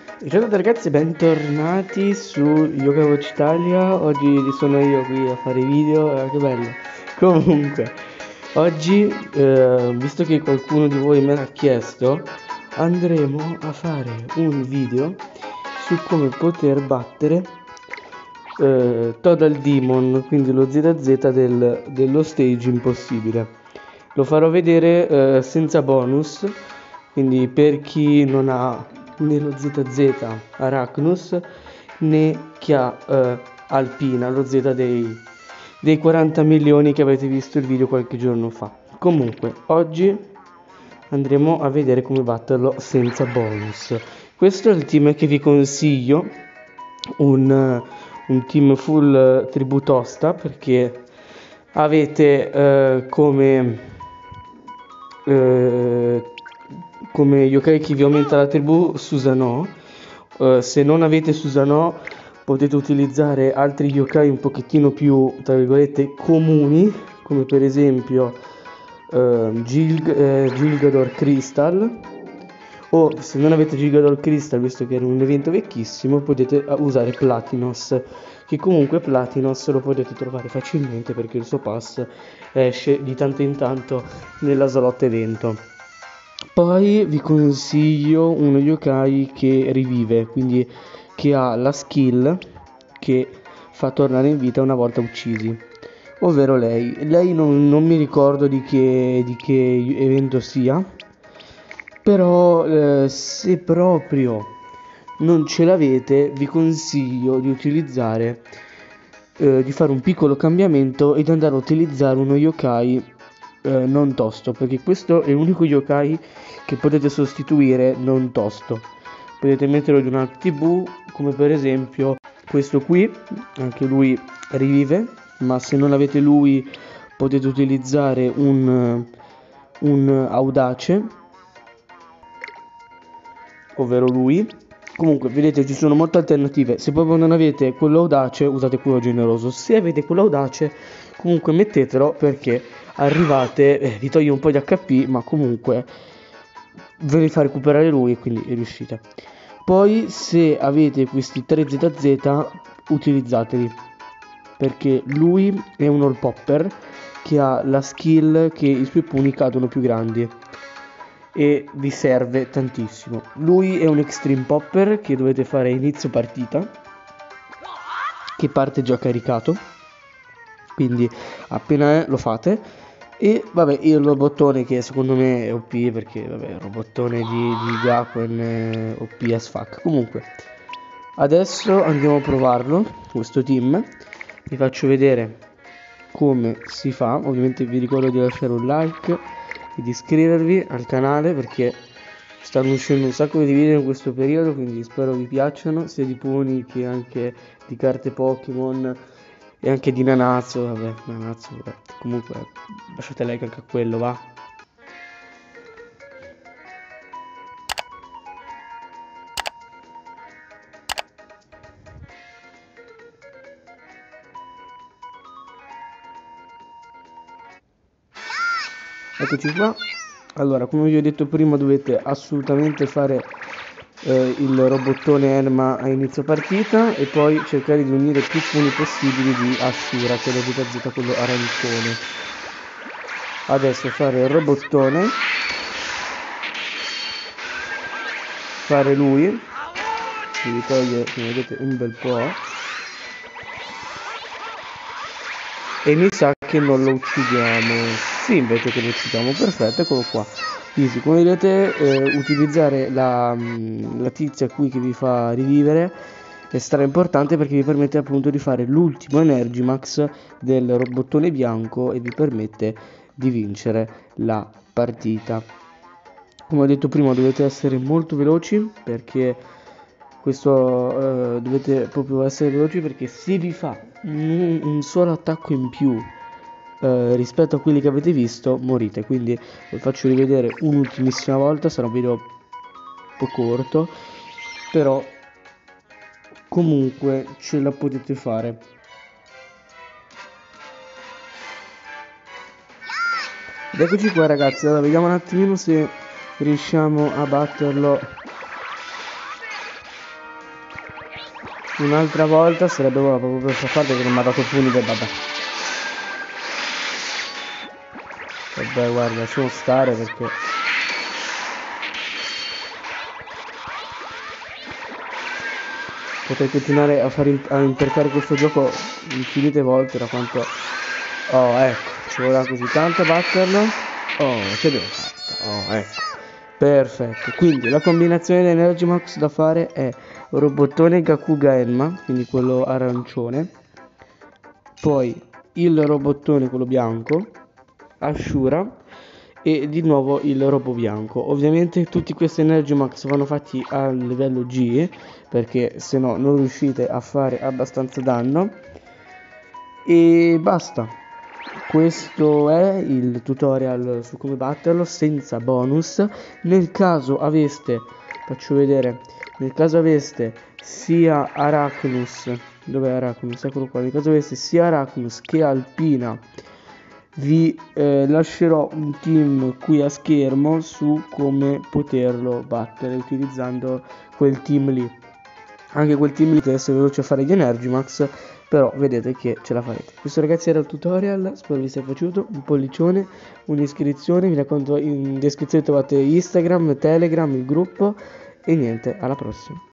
Ciao a tutti ragazzi, bentornati su Yoga Watch Italia. Oggi sono io qui a fare video, che bello. Comunque, oggi, visto che qualcuno di voi me l'ha chiesto, andremo a fare un video su come poter battere Total Demon, quindi lo ZZ dello stage impossibile. Lo farò vedere senza bonus, quindi per chi non ha né lo ZZ Arachnus né chi ha Alpina, lo Z dei 40 milioni che avete visto il video qualche giorno fa. Comunque, oggi andremo a vedere come batterlo senza bonus. Questo è il team che vi consiglio, un team full tribù tosta, perché avete come yokai che vi aumenta la tribù Susanoo. Se non avete Susanoo potete utilizzare altri yokai un pochettino più, tra virgolette, comuni, come per esempio Gilgador Crystal, o se non avete Gilgador Crystal, visto che era un evento vecchissimo, potete usare Platinos, che comunque Platinos lo potete trovare facilmente perché il suo pass esce di tanto in tanto nella slot evento. Poi vi consiglio uno yokai che rivive, quindi che ha la skill che fa tornare in vita una volta uccisi, ovvero lei. Lei non mi ricordo di che evento sia, però se proprio non ce l'avete vi consiglio di utilizzare, di fare un piccolo cambiamento e di andare a utilizzare uno yokai non tosto, perché questo è l'unico yokai che potete sostituire non tosto. Potete metterlo di una TV, come per esempio questo qui, anche lui rivive, ma se non avete lui potete utilizzare un audace, ovvero lui. Comunque vedete, ci sono molte alternative. Se proprio non avete quello audace, usate quello generoso. Se avete quello audace, comunque mettetelo, perché arrivate, vi toglie un po' di HP, ma comunque ve li fa recuperare lui e quindi riuscite. Poi se avete questi 3 ZZ, utilizzateli, perché lui è un all popper che ha la skill che i suoi pugni cadono più grandi e vi serve tantissimo. Lui è un extreme popper che dovete fare a inizio partita, che parte già caricato, quindi appena lo fate. E vabbè, il robottone che secondo me è OP, perché vabbè, il robottone di Gakuen è OP as fuck. Comunque adesso andiamo a provarlo, questo team. Vi faccio vedere come si fa. Ovviamente vi ricordo di lasciare un like e di iscrivervi al canale, perché stanno uscendo un sacco di video in questo periodo, quindi spero vi piacciono, sia di puni che anche di carte Pokémon e anche di Nanazzo. Vabbè, comunque lasciate like anche a quello, va. Eccoci qua. Allora, come vi ho detto prima, dovete assolutamente fare il robottone Enma a inizio partita e poi cercare di unire più puni possibili di Ashura, che è lo ZZ, quello arancione. Adesso fare il robottone, fare lui, che vi toglie, come vedete, un bel po', e mi sa che non lo uccidiamo. Sì, invece che lo uccidiamo, perfetto, eccolo qua. Easy. Come vedete, utilizzare la tizia qui che vi fa rivivere è stra importante, perché vi permette appunto di fare l'ultimo Energy Max del robottone bianco e vi permette di vincere la partita. Come ho detto prima, dovete essere molto veloci, perché questo dovete proprio essere veloci, perché se vi fa un solo attacco in più rispetto a quelli che avete visto, morite. Quindi vi faccio rivedere un'ultimissima volta, sarà un video un po' corto, però comunque ce la potete fare. Ed eccoci qua ragazzi, allora vediamo un attimino se riusciamo a batterlo un'altra volta sarebbe buona proprio per far parte che non mi ha dato punire, vabbè. Vabbè, guarda, lasciamo stare perché... Potrei continuare a impercare questo gioco infinite volte da quanto... Oh, ecco, ci vorrà così tanto a batterlo. Oh, che abbiamo fatto? Oh, ecco. Perfetto. Quindi la combinazione di Energy Max da fare è robottone Gakuga Enma, quindi quello arancione. Poi il robottone, quello bianco, Ashura. E di nuovo il robo bianco. Ovviamente tutti questi Energy Max vanno fatti a livello G, perché se no non riuscite a fare abbastanza danno. E basta. Questo è il tutorial su come batterlo senza bonus. Nel caso aveste, faccio vedere, nel caso aveste sia Arachnus, dov'è Arachnus? Eccolo qua. Nel caso aveste sia Arachnus che Alpina, vi lascerò un team qui a schermo su come poterlo battere utilizzando quel team lì. Anche quel team lì deve essere veloce a fare gli Energy Max, però vedete che ce la farete. Questo ragazzi era il tutorial, spero vi sia piaciuto, un pollicione, un'iscrizione, mi raccomando in descrizione trovate Instagram, Telegram, il gruppo e niente, alla prossima.